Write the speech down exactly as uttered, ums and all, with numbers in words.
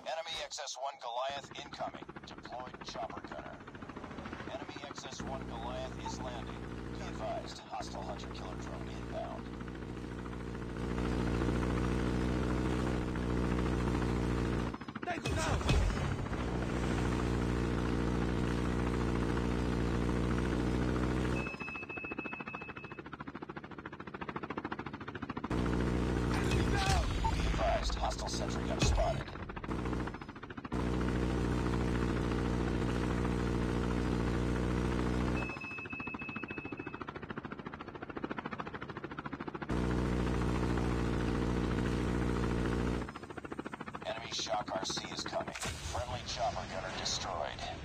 Enemy X S one Goliath incoming. Deployed chopper gunner. Enemy X S one Goliath is landing. Be advised, hostile hunter-killer drone inbound. Tango down! Hostile sentry gun spotted. Enemy Shock R C is coming. Friendly chopper gunner destroyed.